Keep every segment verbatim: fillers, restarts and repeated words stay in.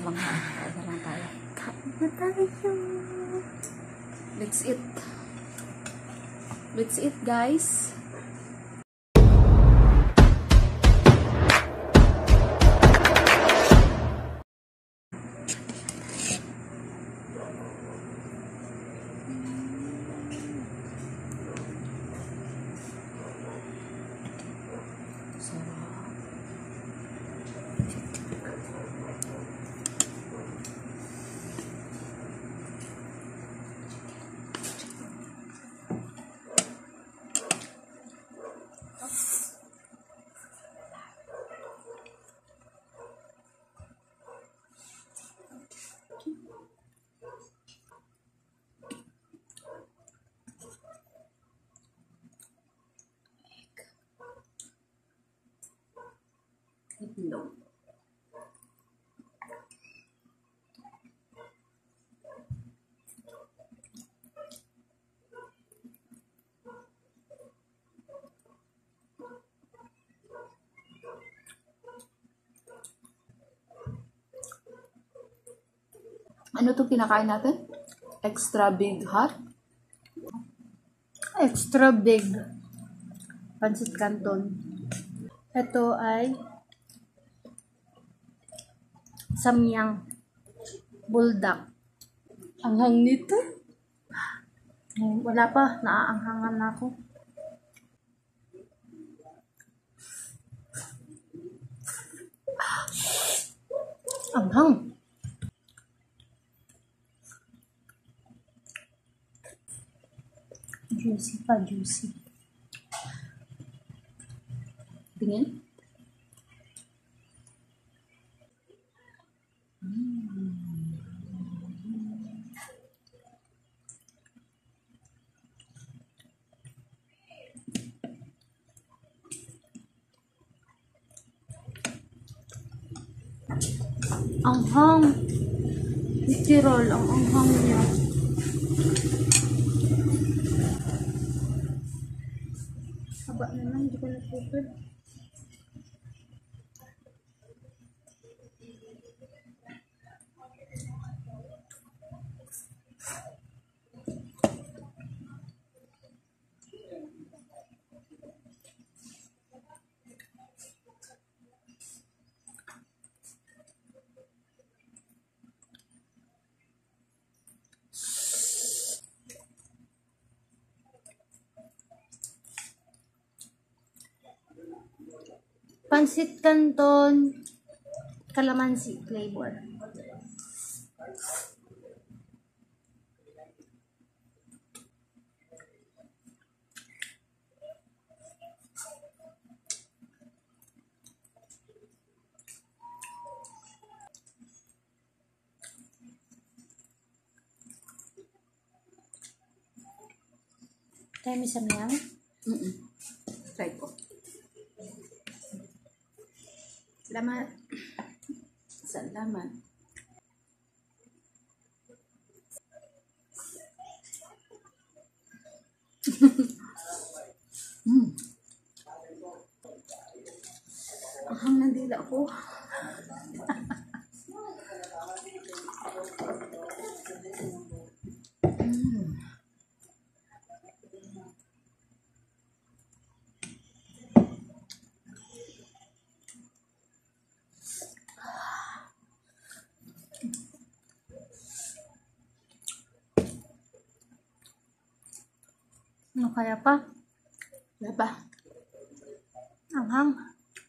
Habang kain na lang tayo. Kain na tayo. Let's eat. Let's eat, guys. Itlog. Ano itong kinakain natin? Extra big hot? Extra big pancit canton. Ito ay samyang buldak. Anghang nito. Wala pa, naaanghangan na ako. Anghang. Juicy pa, juicy. Tingin. Mm. Anghang. Literal, ang anghang niya. Haba naman, hindi ko nasupid. Pancit canton, calamansi flavor. Tayo may samyang? Mm-mm. Try ko. Salamat. Salamat. mm. Ahang ng dila ko. mm. Ano kaya pa? Diba? Anghang.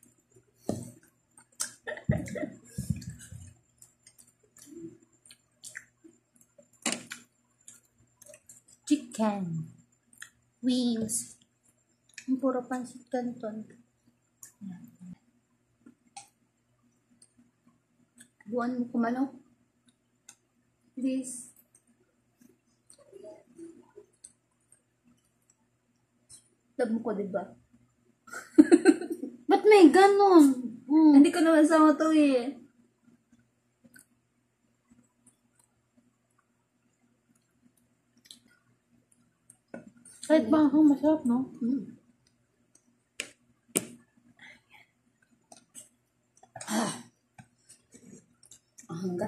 Chicken. Wings. Ang puro pancit canton. Buwan mo kumalaw. Please. Love mo ko, diba? Ba't may ganon? Hmm. Hindi ko naman sama to eh. Kahit mahang masarap, no? Hmm. Ah. hanggat.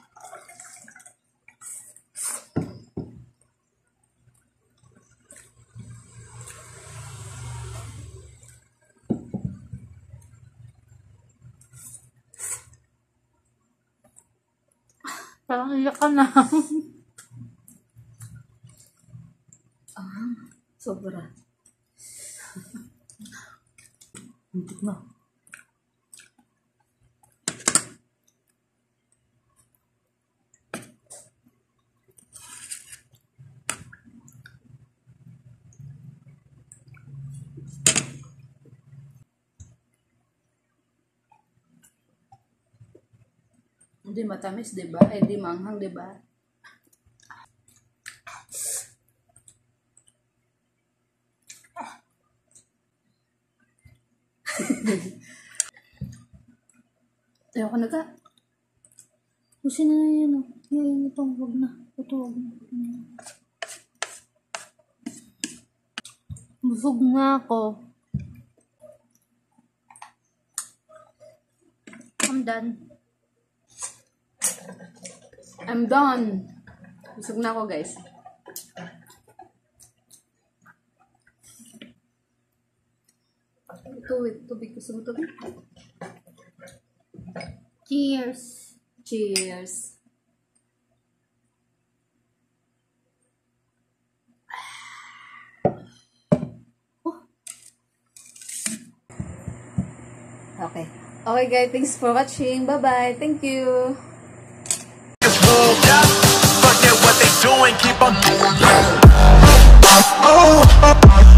Parang iyak ka na. Ah, sobra. Muntik na. Hindi matamis, diba? Eh, di manghang, diba? Ayoko na ka. Kasi na yan, oh. Yan, itong huwag na. Ito, huwag na. Busog na ako. I'm done. I'm done. Busog na ako, guys. Tubig, tubig. Gusto mo tubig? Cheers. Cheers. Oh. Okay. Okay, guys. Thanks for watching. Bye-bye. Thank you. Forget what they doing, keep on moving.